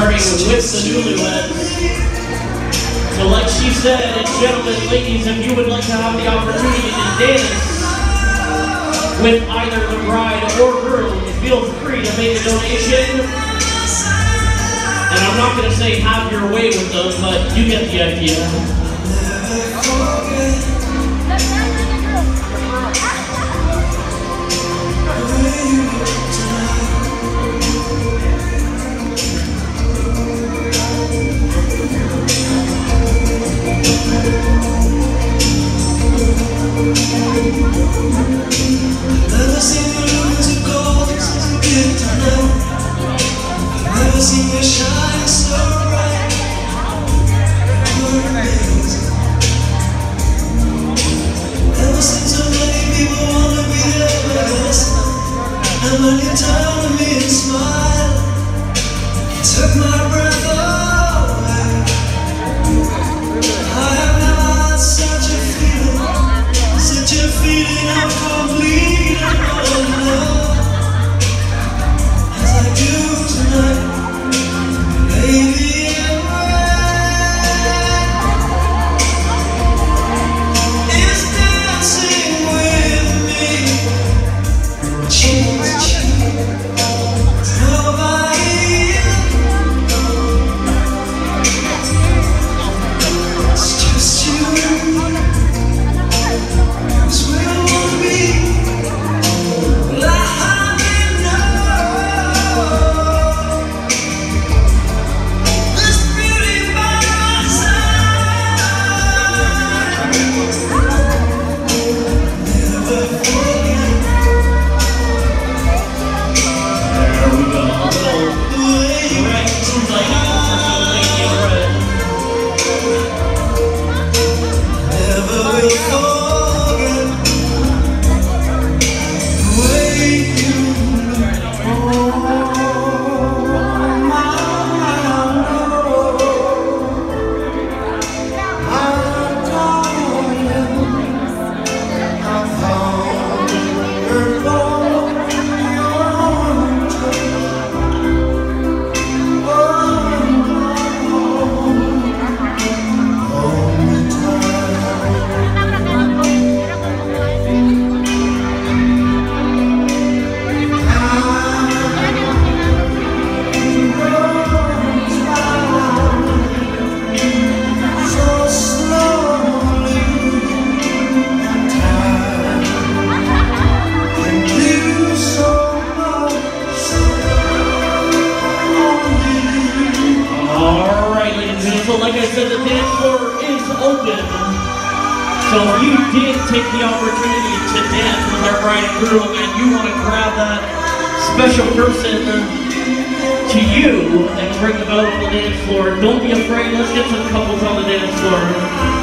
starting with the newlyweds. So like she said, gentlemen, ladies, if you would like to have the opportunity to dance with either the bride or groom, feel free to make a donation. And I'm not going to say have your way with them, but you get the idea. Never seen you looking so gorgeous as you did tonight. Never seen you shine so bright. You're amazing. Never seen so many people wanna be there last night. And when you turned to me and smiled, it took my breath away. I have never had such a feeling of complete and utter love as I do tonight, baby. Is dancing with me, cheek to cheek. Nobody else, it's just you. So like I said, the dance floor is open. So if you did take the opportunity to dance with our bride and groom and you want to grab that special person to you and bring them out on the dance floor, don't be afraid. Let's get some couples on the dance floor.